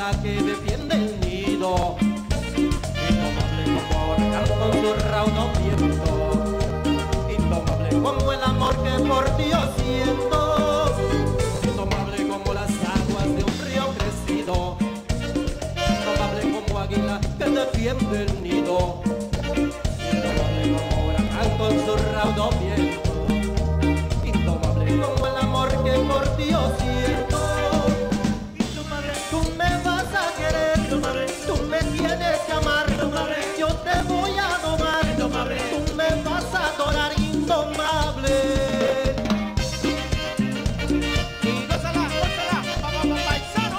águila que defiende el nido, indomable como huracán con su raudo viento, indomable como el amor que por ti yo siento, indomable como las aguas de un río crecido, indomable como águila que defiende el nido, indomable como huracán con su raudo viento, indomable como el amor que por ti yo siento. Tú me vas a querer, tú me tienes que amar, yo te voy a domar, tú me vas a adorar, indomable. Y gózala, vamos paisano.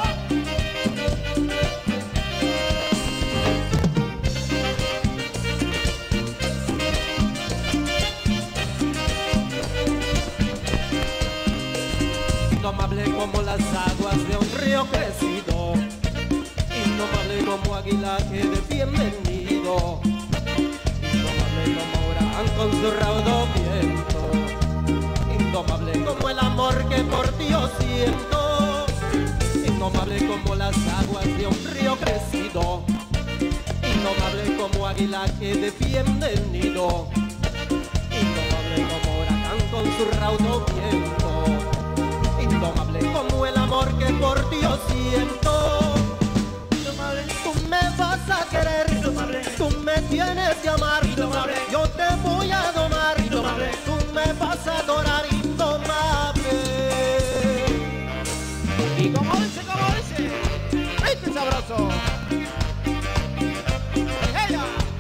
Indomable como las aguas de un río crecido, indomable como águila que defiende el nido, indomable como huracán con su raudo viento, indomable como el amor que por ti yo siento, indomable como las aguas de un río crecido, indomable como águila que defiende el nido, indomable como huracán con su raudo viento, indomable como el amor que por ti yo siento. Tú me vas a querer, tú me tienes que amar, yo te voy a domar, tú me vas a adorar, indomable. Y como dice, ¡ay, sabroso! ¡Ella!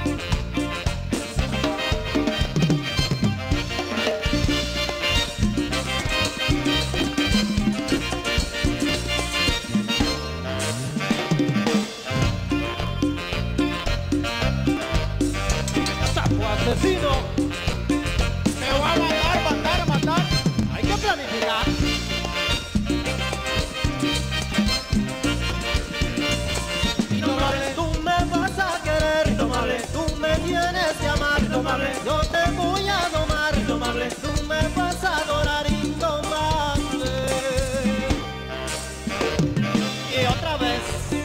Asesino, ¡Me voy a matar! hay que planificar. Indomable, tú me vas a querer, tú me tienes que amar, yo te voy a domar, tú me vas a adorar, indomable. Y otra vez,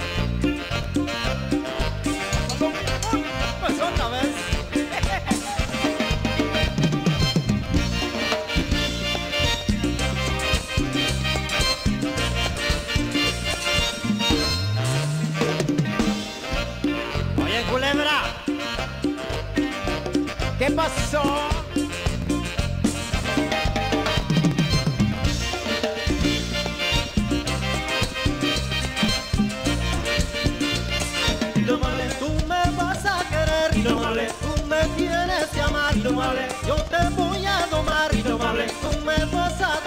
pues otra vez. Oye, culebra, ¿Qué pasó? tú me vas a querer, tú me tienes que amar, yo te voy a domar, tú me vas a